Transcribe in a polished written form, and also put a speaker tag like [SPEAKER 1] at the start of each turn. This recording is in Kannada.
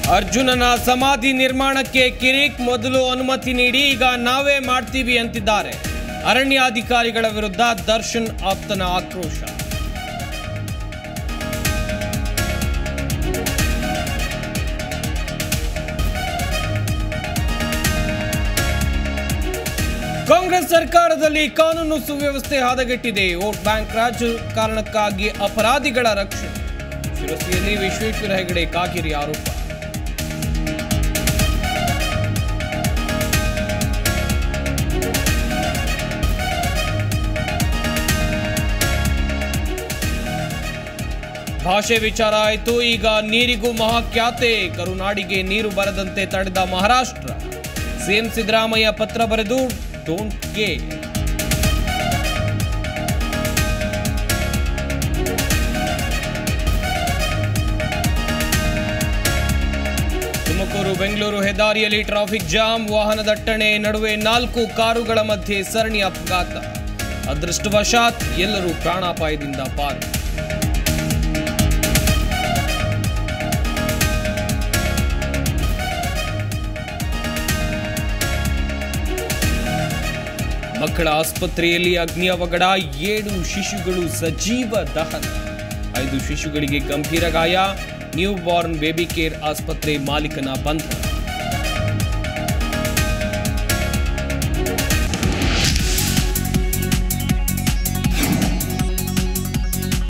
[SPEAKER 1] ಅರ್ಜುನನ ಸಮಾಧಿ ನಿರ್ಮಾಣಕ್ಕೆ ಕಿರಿಕ್ ಮೊದಲು ಅನುಮತಿ ನೀಡಿ ಈಗ ನಾವೇ ಮಾಡ್ತೀವಿ ಅಂತಿದ್ದಾರೆ ಅರಣ್ಯಾಧಿಕಾರಿಗಳ ವಿರುದ್ಧ ದರ್ಶನ್ ಆಪ್ತನ ಆಕ್ರೋಶ. ಕಾಂಗ್ರೆಸ್ ಸರ್ಕಾರದಲ್ಲಿ ಕಾನೂನು ಸುವ್ಯವಸ್ಥೆ ಹದಗೆಟ್ಟಿದೆ. ವೋಟ್ ಬ್ಯಾಂಕ್ ರಾಜಕಾರಣಕ್ಕಾಗಿ ಅಪರಾಧಿಗಳ ರಕ್ಷಣೆ. ಶಿರಸಿಯಲ್ಲಿ ವಿಶ್ವೇಶ್ವರ ಹೆಗಡೆ ಕಾಗೇರಿ ಆರೋಪ. ಭಾಷೆ ವಿಚಾರ ಆಯಿತು, ಈಗ ನೀರಿಗೂ ಮಹಾಖ್ಯಾತೆ. ಕರುನಾಡಿಗೆ ನೀರು ಬರದಂತೆ ತಡೆದ ಮಹಾರಾಷ್ಟ್ರ. ಸಿಎಂ ಸಿದ್ದರಾಮಯ್ಯ ಪತ್ರ ಬರೆದು ಡೋಂಟ್ ಕೇರ್. ತುಮಕೂರು ಬೆಂಗಳೂರು ಹೆದ್ದಾರಿಯಲ್ಲಿ ಟ್ರಾಫಿಕ್ ಜಾಮ್. ವಾಹನ ದಟ್ಟಣೆ ನಡುವೆ 4 ಕಾರುಗಳ ಮಧ್ಯೆ ಸರಣಿ ಅಪಘಾತ. ಅದೃಷ್ಟವಶಾತ್ ಎಲ್ಲರೂ ಪ್ರಾಣಾಪಾಯದಿಂದ ಪಾರು. ಮಕ್ಕಳ ಆಸ್ಪತ್ರೆಯಲ್ಲಿ ಅಗ್ನಿ ಅವಘಡ. 7 ಶಿಶುಗಳು ಸಜೀವ ದಹನ. 5 ಶಿಶುಗಳಿಗೆ ಗಂಭೀರ ಗಾಯ. ನ್ಯೂ ಬಾರ್ನ್ ಬೇಬಿ ಕೇರ್ ಆಸ್ಪತ್ರೆ ಮಾಲೀಕನ ಬಂಧನ.